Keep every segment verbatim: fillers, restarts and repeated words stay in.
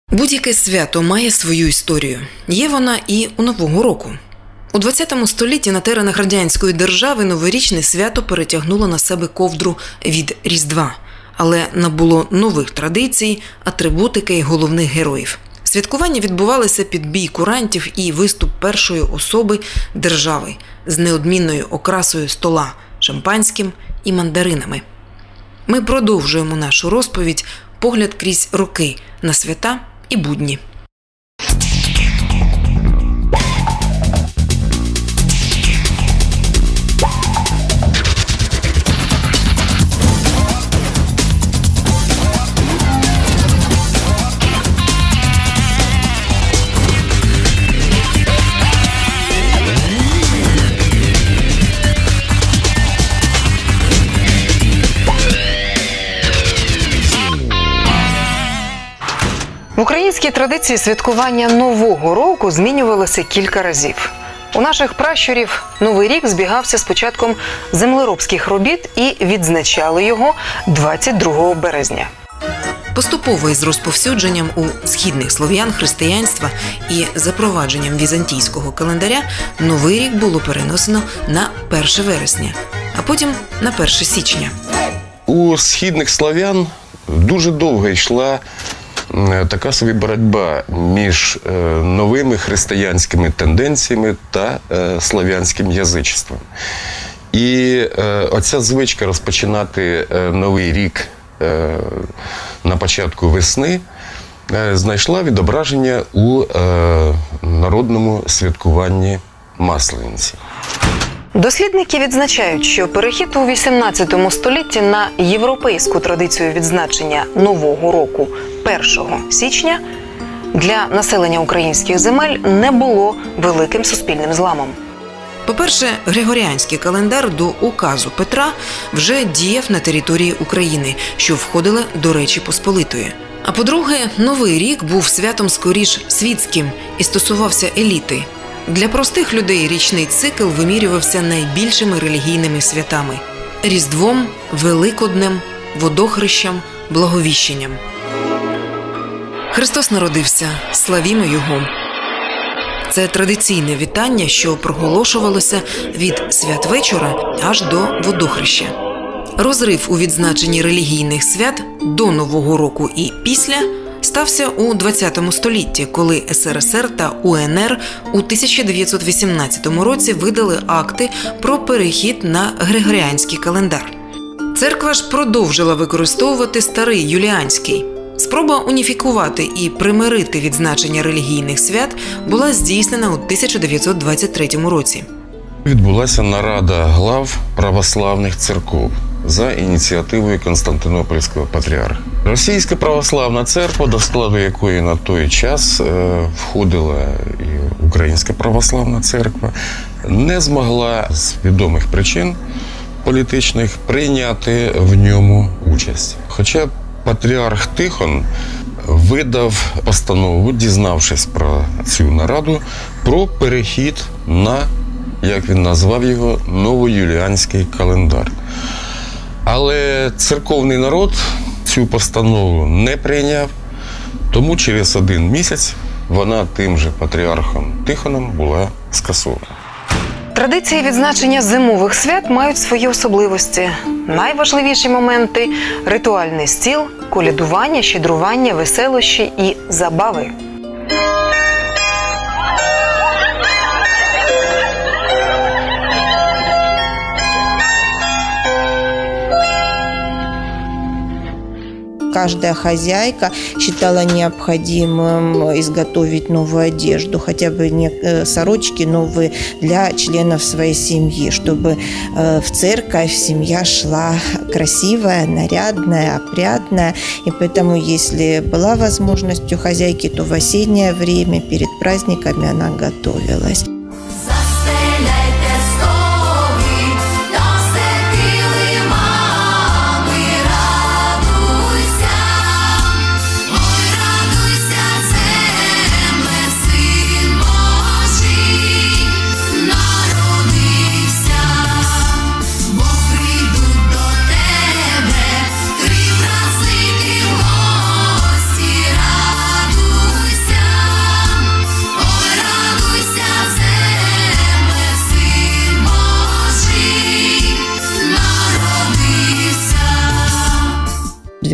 Будь-яке свято має свою історію. Є вона і у Нового року. У ХХ столітті на теренах радянської держави новорічне свято перетягнуло на себе ковдру від Різдва, але набуло нових традицій, атрибутики й головних героїв. Святкування відбувалося під бій курантів і виступ першої особи держави з неодмінною окрасою стола, шампанським і мандаринами. Ми продовжуємо нашу розповідь «Погляд крізь роки» на свята і будні. В українській традиції святкування Нового року змінювалося кілька разів. У наших пращурів Новий рік збігався з початком землеробських робіт і відзначали його двадцять другого березня. Поступово із розповсюдженням у східних слов'ян християнства і запровадженням візантійського календаря Новий рік було перенесено на перше вересня, а потім на перше січня. У східних слов'ян дуже довго йшла така собі боротьба між новими християнськими тенденціями та слов'янським язичеством. І оця звичка розпочинати Новий рік на початку весни знайшла відображення у народному святкуванні Маслениці. Дослідники відзначають, що перехід у вісімнадцятому столітті на європейську традицію відзначення Нового року першого січня для населення українських земель не було великим суспільним зламом. По-перше, Григоріанський календар до указу Петра вже діяв на території України, що входили до Речі Посполитої. А по-друге, Новий рік був святом скоріш світським і стосувався еліти. Для простих людей річний цикл вимірювався найбільшими релігійними святами – Різдвом, Великоднем, Водохрещем, Благовіщенням. Христос народився, славімо Його! Це традиційне вітання, що проголошувалося від святвечора аж до Водохреща. Розрив у відзначенні релігійних свят до Нового року і після стався у ХХ столітті, коли ес ер ес ер та у ен ер у тисяча дев'ятсот вісімнадцятому році видали акти про перехід на Григоріанський календар. Церква ж продовжила використовувати старий юліанський. Спроба уніфікувати і примирити відзначення релігійних свят була здійснена у тисяча дев'ятсот двадцять третьому році. Відбулася нарада глав православних церков за ініціативою Константинопольського патріарха. Російська православна церква, до складу якої на той час входила і Українська православна церква, не змогла з відомих причин політичних прийняти в ньому участь. Хоча патріарх Тихон видав постанову, дізнавшись про цю нараду, про перехід на, як він назвав його, новоюліанський календар. Але церковний народ цю постанову не прийняв, тому через один місяць вона тим же патріархом Тихоном була скасована. Традиції відзначення зимових свят мають свої особливості. Найважливіші моменти – ритуальний стіл, колядування, щедрування, веселощі і забави. Каждая хозяйка считала необходимым изготовить новую одежду, хотя бы сорочки новые для членов своей семьи, чтобы в церковь семья шла красивая, нарядная, опрятная. И поэтому, если была возможность у хозяйки, то в осеннее время перед праздниками она готовилась. Три врази ти в гості, радуйся.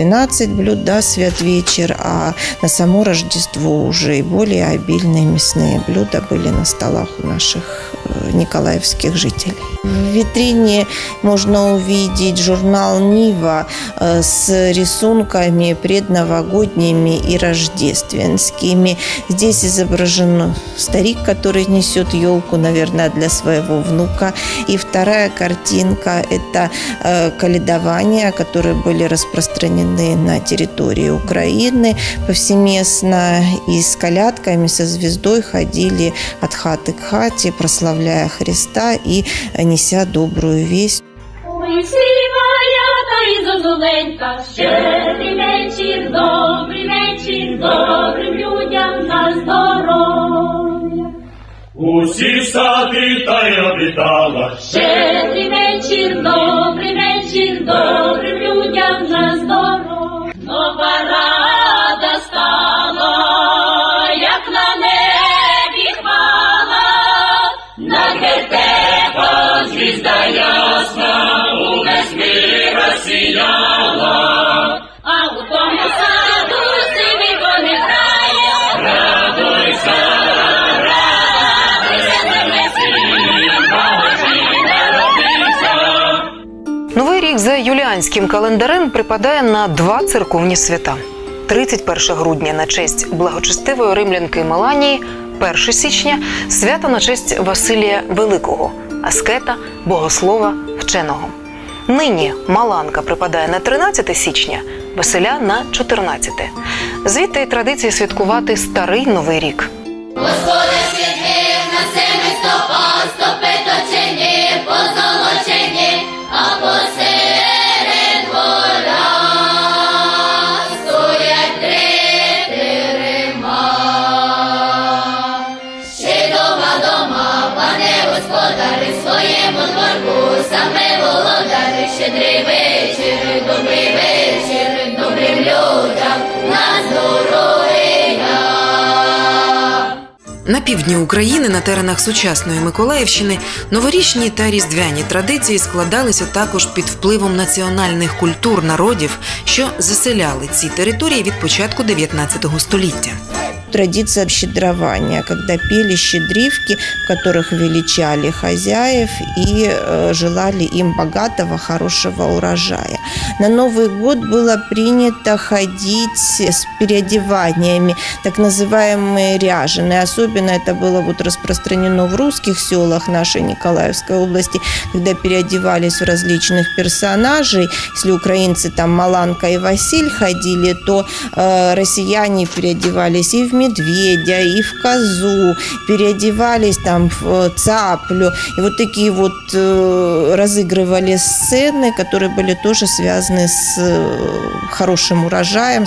двенадцать блюд, да, свят-вечер, а на само Рождество уже и более обильные мясные блюда были на столах у наших николаевских жителей. В витрине можно увидеть журнал «Нива» с рисунками предновогодними и рождественскими. Здесь изображен старик, который несет елку, наверное, для своего внука. И вторая картинка – это коледования, которые были распространены на территории Украины повсеместно. И с колядками, со звездой ходили от хаты к хате, прославляя Христа и неся добрую весть. Ой, сивая та й зозуленька, щедрий вечір, добрий вечір, добрим людям на здоров'я. Усі сади та й обітала, Щедрий вечір, добрий вечір, добрим людям на здоров'я. Нова рада стала, як на небі хвала, над вертепом звізда ясна, увесь мир розсіяла. А у тому саду сивий коник грає, радуйся, радуйся, земле сім, Божий народився. Новий рік за юліанським календарем припадає на два церковні свята. тридцять першого грудня на честь благочестивої римлянки Меланії, першого січня – свято на честь Василія Великого, аскета, богослова, вченого. Нині Маланка припадає на тринадцяте січня, Василя – на чотирнадцяте. Звідти й традиція святкувати Старий Новий рік. Господи, святих на семи стопах, стопи точені, позолочені, а посеред двора стоять три терема. Ще дома дома, пане господарі, своєму дворку, саме володарі, щедрий вечір, добрий вечір, добрим людям на здоров'я. На півдні України, на теренах сучасної Миколаївщини, новорічні та різдвяні традиції складалися також під впливом національних культур народів, що заселяли ці території від початку дев'ятнадцятого століття. Традиция щедрования, когда пели щедривки, в которых величали хозяев и э, желали им богатого, хорошего урожая. На Новый год было принято ходить с переодеваниями, так называемые ряженые. Особенно это было вот распространено в русских селах нашей Николаевской области, когда переодевались в различных персонажей. Если украинцы там Маланка и Василь ходили, то э, россияне переодевались и в медведя, и в козу, переодевались там в цаплю. И вот такие вот э, разыгрывали сцены, которые были тоже связаны с э, хорошим урожаем.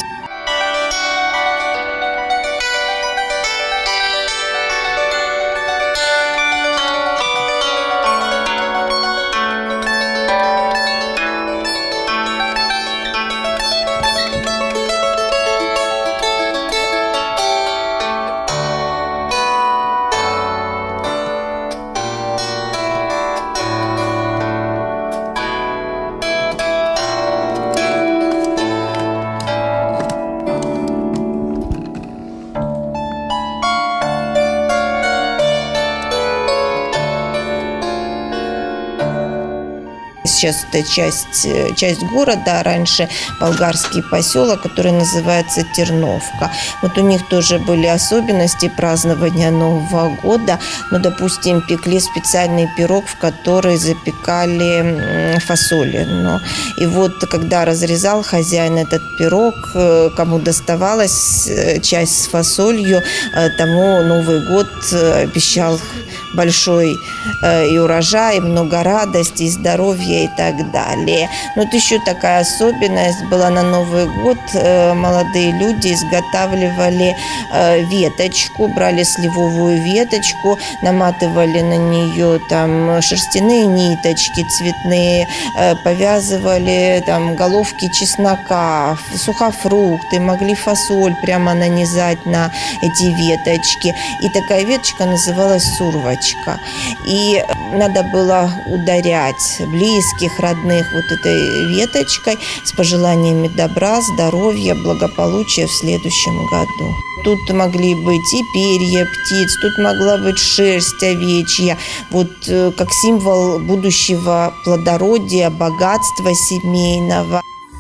Сейчас это часть, часть города, а раньше болгарский поселок, который называется Терновка. Вот у них тоже были особенности празднования Нового года. Ну, допустим, пекли специальный пирог, в который запекали фасолину. И вот когда разрезал хозяин этот пирог, кому доставалась часть с фасолью, тому Новый год обещал большой и урожай, много радости, и здоровья и так далее. Но вот еще такая особенность была на Новый год. Молодые люди изготавливали веточку, брали сливовую веточку, наматывали на нее там шерстяные ниточки цветные, повязывали там головки чеснока, сухофрукты, могли фасоль прямо нанизать на эти веточки. И такая веточка называлась сурвочка. И надо было ударять близких, родных вот этой веточкой с пожеланиями добра, здоровья, благополучия в следующем году. Тут могли быть и перья птиц, тут могла быть шерсть овечья, вот как символ будущего плодородия, богатства семейного.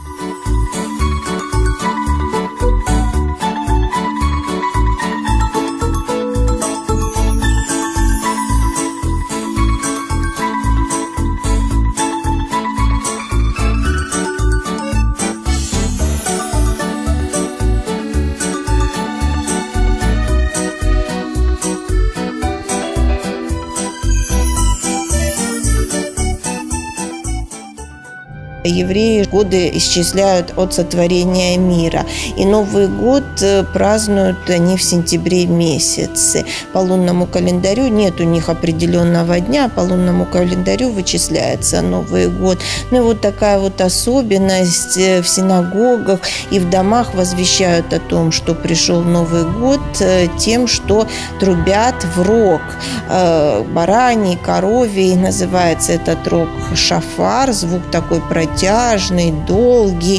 Евреи годы исчисляют от сотворения мира. И Новый год празднуют они в сентябре месяце. По лунному календарю нет у них определенного дня, по лунному календарю вычисляется Новый год. Ну и вот такая вот особенность: в синагогах и в домах возвещают о том, что пришел Новый год, тем, что трубят в рог. Бараний, коровий, называется этот рог шафар, звук такой протяжный, тяжный, долгий.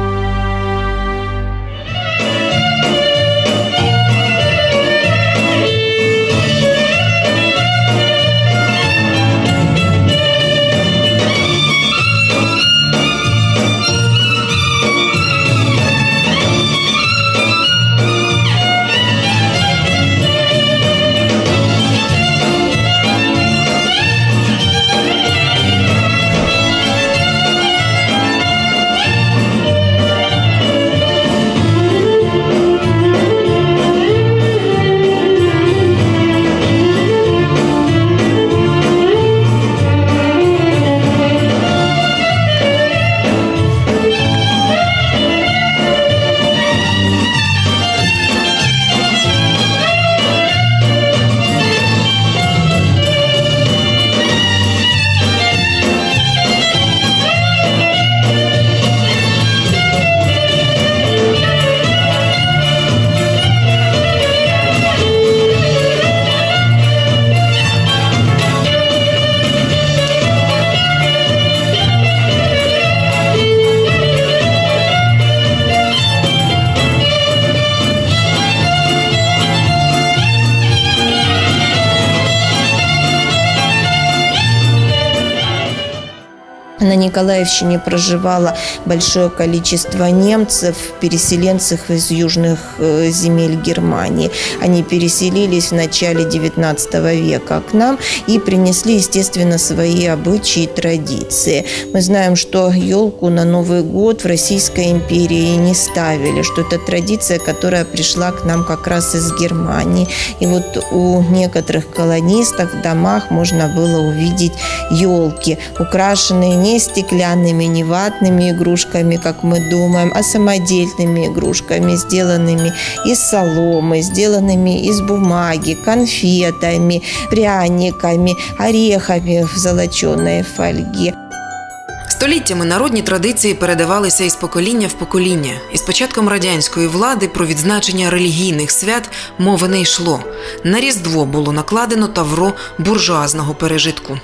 На Николаевщине проживало большое количество немцев, переселенцев из южных земель Германии. Они переселились в начале девятнадцатого века к нам и принесли, естественно, свои обычаи и традиции. Мы знаем, что елку на Новый год в Российской империи не ставили, что это традиция, которая пришла к нам как раз из Германии. И вот у некоторых колонистов в домах можно было увидеть елки, украшенные не стеклянными, не ватными игрушками, как мы думаем, а самодельными игрушками, сделанными из соломы, сделанными из бумаги, конфетами, пряниками, орехами в золоченой фольге. Століттями народні традиції передавалися із покоління в покоління. І з початком радянської влади про відзначення релігійних свят мови не йшло. На Різдво було накладено тавро буржуазного пережитку.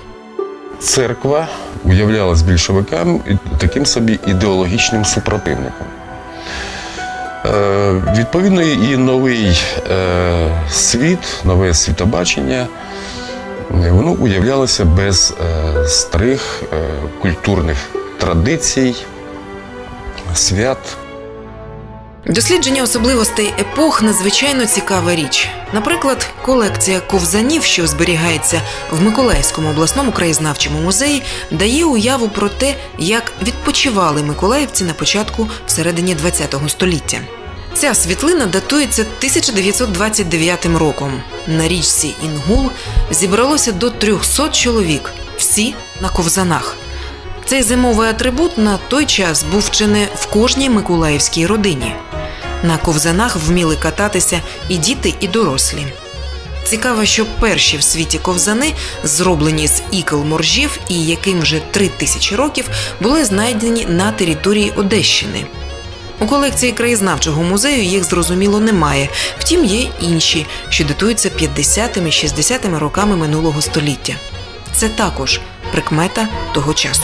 Церква уявлялась більшовикам таким собі ідеологічним супротивником. Е, відповідно, і новий е, світ, нове світобачення, воно уявлялося без е, старих е, культурних традицій, свят. Дослідження особливостей епох – надзвичайно цікава річ. Наприклад, колекція ковзанів, що зберігається в Миколаївському обласному краєзнавчому музеї, дає уяву про те, як відпочивали миколаївці на початку всередині ХХ століття. Ця світлина датується тисяча дев'ятсот двадцять дев'ятим роком. На річці Інгул зібралося до трьохсот чоловік, всі на ковзанах. Цей зимовий атрибут на той час був чи не в кожній миколаївській родині. На ковзанах вміли кататися і діти, і дорослі. Цікаво, що перші в світі ковзани, зроблені з ікл моржів і яким вже три тисячі років, були знайдені на території Одещини. У колекції краєзнавчого музею їх, зрозуміло, немає, втім є інші, що датуються п'ятдесятими-шістдесятими роками минулого століття. це також прикмета того часу.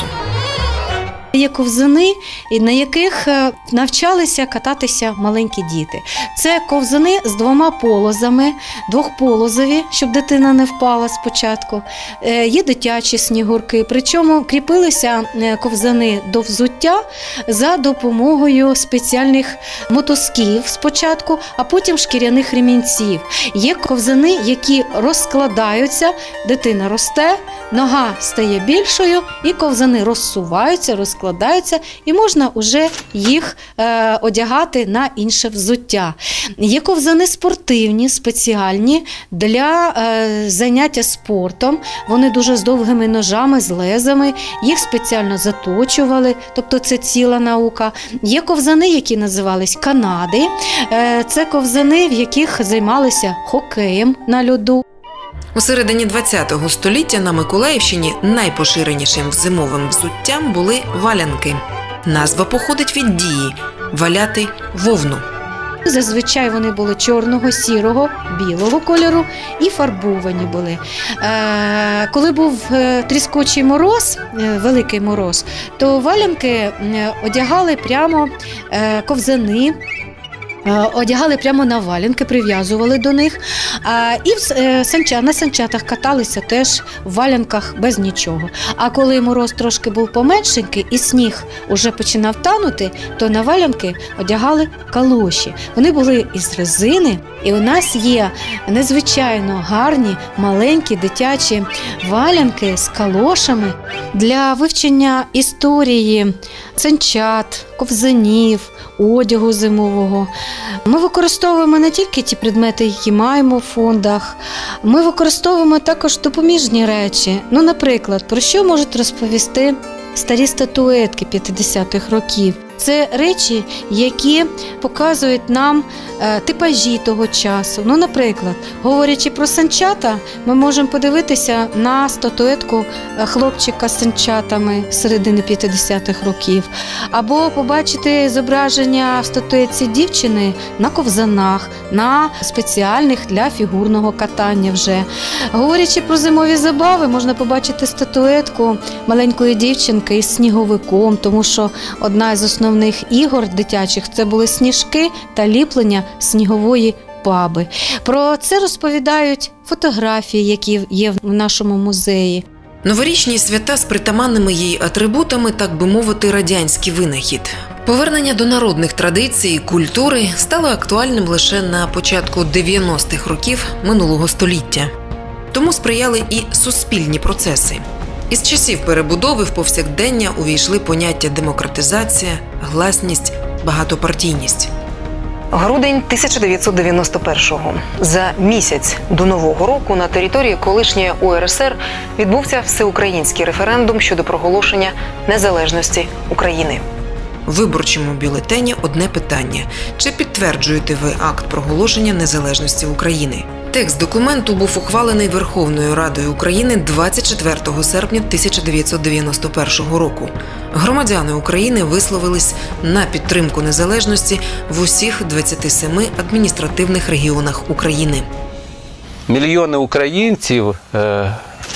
Є ковзани, на яких навчалися кататися маленькі діти. Це ковзани з двома полозами, двохполозові, щоб дитина не впала спочатку. Є дитячі снігурки, причому кріпилися ковзани до взуття за допомогою спеціальних мотузків спочатку, а потім шкіряних ремінців. Є ковзани, які розкладаються, дитина росте, нога стає більшою, і ковзани розсуваються, розкладаються, і можна вже їх е, одягати на інше взуття. Є ковзани спортивні, спеціальні для е, заняття спортом. Вони дуже з довгими ножами, з лезами, їх спеціально заточували, тобто це ціла наука. Є ковзани, які називались канади. Е, це ковзани, в яких займалися хокеєм на льоду. У середині ХХ століття на Миколаївщині найпоширенішим зимовим взуттям були валянки. Назва походить від дії – валяти вовну. Зазвичай вони були чорного, сірого, білого кольору і фарбовані були. Е, коли був тріскучий мороз, великий мороз, то валянки одягали прямо е, ковзани, одягали прямо на валянки, прив'язували до них. І на санчатах каталися теж в валянках без нічого. А коли мороз трошки був поменшенький і сніг уже починав танути, то на валянки одягали калоші. Вони були із резини, і у нас є незвичайно гарні, маленькі дитячі валянки з калошами для вивчення історії санчат, ковзанів, одягу зимового. Ми використовуємо не тільки ті предмети, які маємо в фондах, ми використовуємо також допоміжні речі. Ну, наприклад, про що можуть розповісти старі статуетки п'ятдесятих років? Це речі, які показують нам е, типажі того часу. Ну, наприклад, говорячи про санчата, ми можемо подивитися на статуетку хлопчика з санчатами середини п'ятдесятих років. Або побачити зображення в статуетці дівчини на ковзанах, на спеціальних для фігурного катання вже. Говорячи про зимові забави, можна побачити статуетку маленької дівчинки із сніговиком, тому що одна з основних Основних ігор дитячих це були сніжки та ліплення снігової баби. Про це розповідають фотографії, які є в нашому музеї. Новорічні свята з притаманними їй атрибутами, так би мовити, радянський винахід. Повернення до народних традицій і культури стало актуальним лише на початку дев'яностих років минулого століття. Тому сприяли і суспільні процеси. Із часів перебудови в повсякдення увійшли поняття демократизація, гласність, багатопартійність. Грудень тисяча дев'ятсот дев'яносто першого. За місяць до Нового року на території колишньої У Ер Ес Ер відбувся всеукраїнський референдум щодо проголошення незалежності України. В виборчому бюлетені одне питання – чи підтверджуєте ви акт проголошення незалежності України? Текст документу був ухвалений Верховною Радою України двадцять четвертого серпня тисяча дев'ятсот дев'яносто першого року. Громадяни України висловились на підтримку незалежності в усіх двадцяти семи адміністративних регіонах України. Мільйони українців е,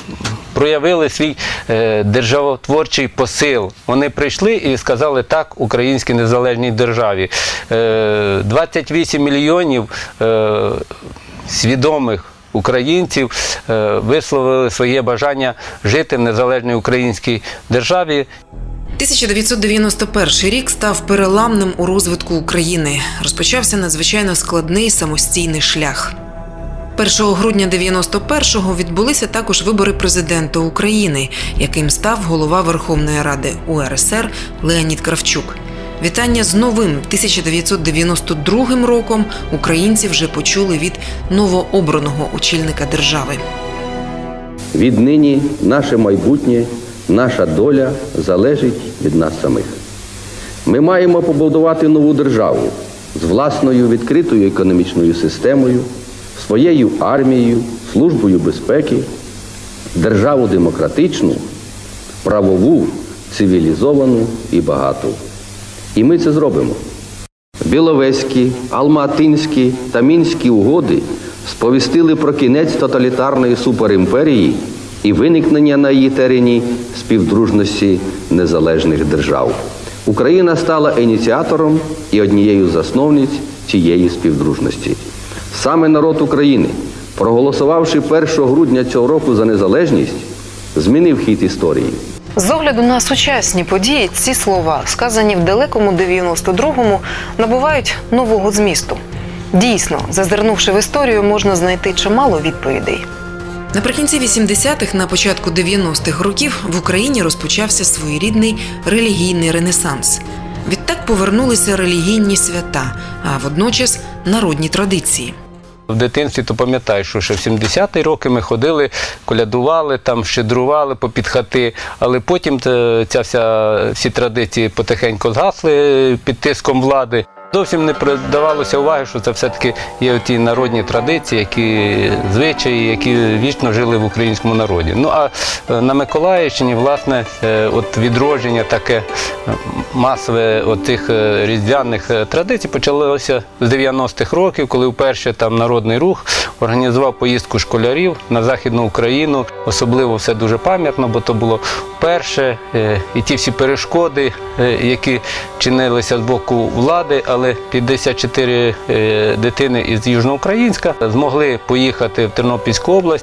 проявили свій е, державотворчий посил. Вони прийшли і сказали так українській незалежній державі. Е, двадцять вісім мільйонів е, свідомих українців е, висловили своє бажання жити в незалежній українській державі. тисяча дев'ятсот дев'яносто перший рік став переламним у розвитку України. Розпочався надзвичайно складний самостійний шлях. першого грудня дев'яносто першого відбулися також вибори президента України, яким став голова Верховної Ради У Ер Ес Ер Леонід Кравчук. Вітання з новим тисяча дев'ятсот дев'яносто другим роком українці вже почули від новообраного очільника держави. Віднині наше майбутнє, наша доля залежить від нас самих. Ми маємо побудувати нову державу з власною відкритою економічною системою, своєю армією, службою безпеки, державу демократичну, правову, цивілізовану і багату. І ми це зробимо. Біловезькі, Алма-Атинські та Мінські угоди сповістили про кінець тоталітарної суперімперії і виникнення на її терені співдружності незалежних держав. Україна стала ініціатором і однією з засновниць цієї співдружності. Саме народ України, проголосувавши першого грудня цього року за незалежність, змінив хід історії. З огляду на сучасні події ці слова, сказані в далекому дев'яносто другому, набувають нового змісту. Дійсно, зазирнувши в історію, можна знайти чимало відповідей. Наприкінці вісімдесятих, на початку дев'яностих років в Україні розпочався своєрідний релігійний ренесанс. Відтак повернулися релігійні свята, а водночас народні традиції. В дитинстві то пам'ятаю, що ще в сімдесяті роки ми ходили, колядували, там щедрували попід хати, але потім ця вся, всі традиції потихеньку згасли під тиском влади. Зовсім не придавалося уваги, що це все-таки є ті народні традиції, які звичаї, які вічно жили в українському народі. Ну а на Миколаївщині, власне, от відродження таке масове от цих різдвяних традицій почалося з дев'яностих років, коли вперше там народний рух організував поїздку школярів на Західну Україну. Особливо все дуже пам'ятно, бо то було вперше, і ті всі перешкоди, які чинилися з боку влади, але п'ятдесят чотири дитини із Южноукраїнська змогли поїхати в Тернопільську область.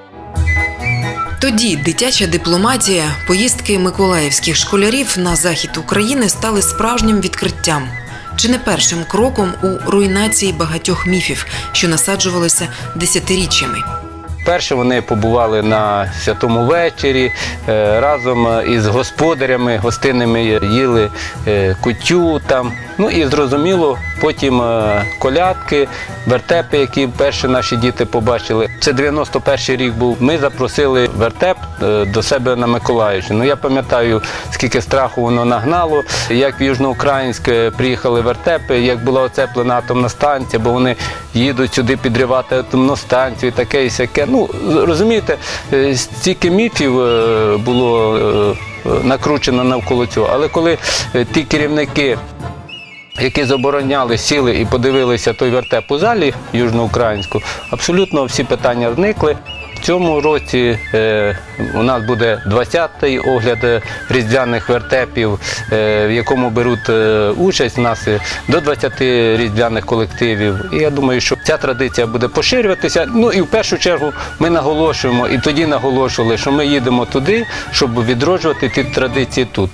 Тоді дитяча дипломатія, поїздки миколаївських школярів на захід України стали справжнім відкриттям. Чи не першим кроком у руйнації багатьох міфів, що насаджувалися десятиріччями. Перше вони побували на Святому вечорі, разом із господарями гостинними їли кутю там. Ну і зрозуміло, потім колядки, вертепи, які перші наші діти побачили. Це дев'яносто перший рік був. Ми запросили вертеп до себе на Миколаївщину. Я пам'ятаю, скільки страху воно нагнало, як в Южноукраїнське приїхали вертепи, як була оцеплена атомна станція, бо вони їдуть сюди підривати атомну станцію, таке і сяке. Ну, розумієте, стільки міфів було накручено навколо цього. Але коли ті керівники, які забороняли, сіли і подивилися той вертеп у залі южноукраїнську, абсолютно всі питання зникли. В цьому році е, у нас буде двадцятий огляд різдвяних вертепів, е, в якому беруть е, участь у нас до двадцяти різдвяних колективів. І я думаю, що ця традиція буде поширюватися. Ну і в першу чергу ми наголошуємо, і тоді наголошували, що ми їдемо туди, щоб відроджувати ті традиції тут.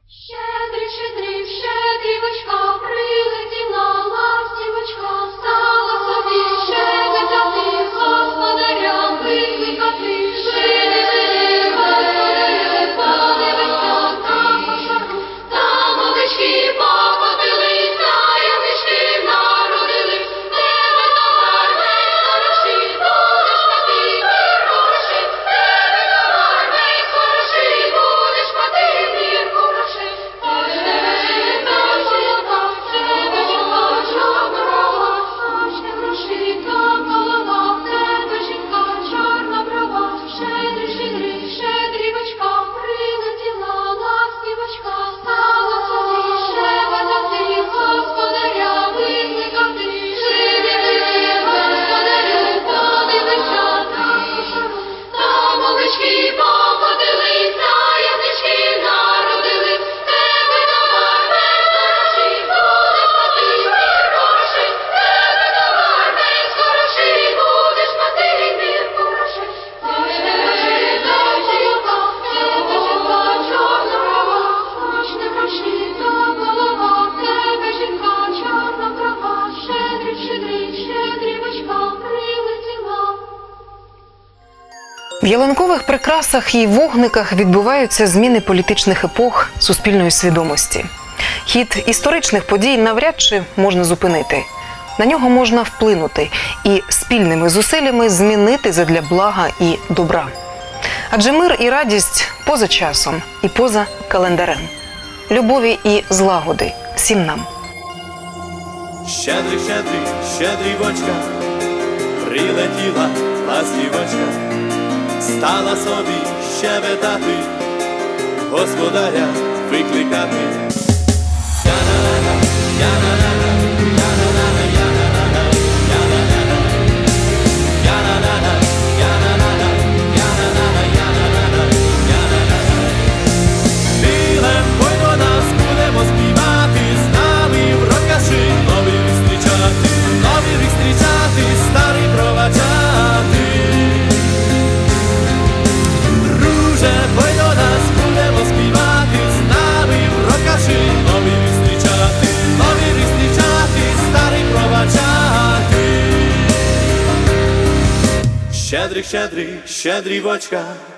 В ялинкових прикрасах і вогниках відбуваються зміни політичних епох, суспільної свідомості. Хід історичних подій навряд чи можна зупинити. На нього можна вплинути і спільними зусиллями змінити задля блага і добра. Адже мир і радість поза часом і поза календарем. Любові і злагоди всім нам. Щедрий, щедрий, щедрівочка, прилетіла ластівочка, стала собі щебетати, господаря викликати. Я-на-на-на, я-на-на-на, я-на-на-на, я-на-на-на, я-на-на-на, я-на-на-на, я-на-на-на, я-на-на-на, я-на-на-на. щедрик, щедрик, щедрівочка.